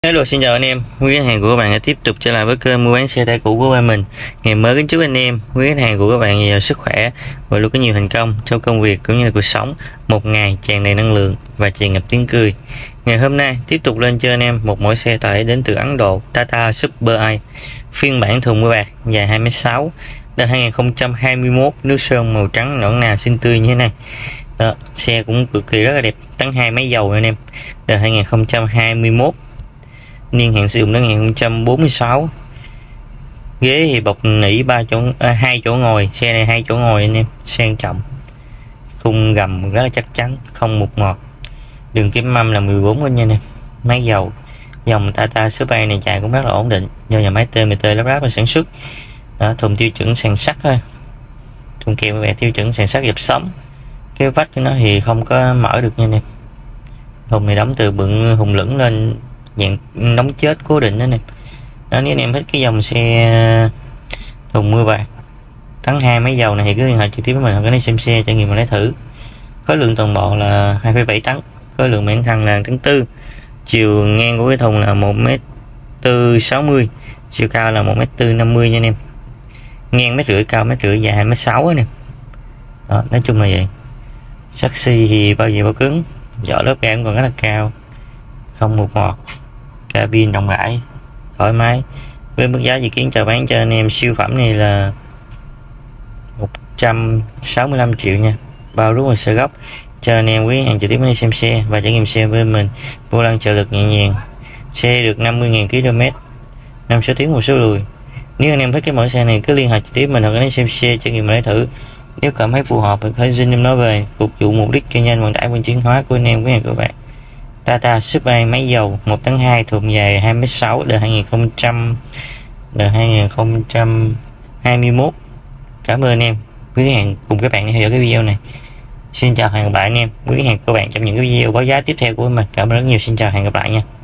Hello, xin chào anh em. Quý khách hàng của các bạn đã tiếp tục trở lại với kênh mua bán xe tải cũ của ba mình. Ngày mới kính chúc anh em, quý khách hàng của các bạn nhiều sức khỏe và luôn có nhiều thành công trong công việc cũng như là cuộc sống. Một ngày tràn đầy năng lượng và tràn ngập tiếng cười. Ngày hôm nay tiếp tục lên cho anh em một mẫu xe tải đến từ Ấn Độ, Tata Super i, phiên bản thùng mưa bạc dài 2m6, đời 2021, nước sơn màu trắng nõn nà xinh tươi như thế này. Đó, xe cũng cực kỳ rất là đẹp, tăng 2 máy dầu anh em, đời 2021, niên hạn sử dụng đến 2046. Ghế thì bọc nỉ 2 chỗ ngồi, xe này 2 chỗ ngồi anh em, sang trọng. Khung gầm rất là chắc chắn, không mục mọt. Đường kim mâm là 14 inch nha anh em. Máy dầu dòng Tata Super này chạy cũng rất là ổn định do nhà máy TMT lắp ráp và sản xuất. Đó, thùng tiêu chuẩn sàn sắt thôi, thùng kèm với tiêu chuẩn sàn sắt dập sóng. Cái vách của nó thì không có mở được nha anh em. Thùng này đóng từ bựng hùng lửng lên, dạng đóng chết cố định đó nè. Đó, nếu anh em thích cái dòng xe thùng mưa bạc thắng 2 máy dầu này thì cứ liên hệ trực tiếp với mình hoặc đến xem xe trải nghiệm và lấy thử. Khối lượng toàn bộ là 2,7 tấn, khối lượng bản thân là tấn 4, chiều ngang của cái thùng là 1m460, chiều cao là 1m450 nha anh em. Ngang 1m50, cao 1m50, dài 2m6 anh em. Đó, nói chung là vậy. Chassis thì bao gì bao cứng, vỏ lớp ga cũng còn rất là cao, không mục mọt, cabin rộng rãi, thoải mái. Với mức giá dự kiến chào bán cho anh em siêu phẩm này là 165 triệu nha, bao rút hồ sơ gốc cho anh em quý hàng trực tiếp đi xem xe và trải nghiệm xe với mình. Vô lăng trợ lực nhẹ nhàng, xe được 50.000 km, 5 số tiếng một số lùi. Nếu anh em thích cái mẫu xe này cứ liên hệ trực tiếp mình hoặc đến xem xe trải nghiệm và lấy thử. Nếu cảm thấy phù hợp thì hãy xin em nói về, phục vụ mục đích kinh doanh vận tải vận chuyển hóa của anh em quý hàng của bạn. Tata Super máy dầu 1 tấn 2, thùng dài 2m6, đời 2021. Cảm ơn anh em quý hàng cùng các bạn theo dõi cái video này. Xin chào hẹn gặp lại anh em quý hàng các bạn trong những cái video báo giá tiếp theo của mình. Cảm ơn rất nhiều, xin chào hẹn gặp lại nha.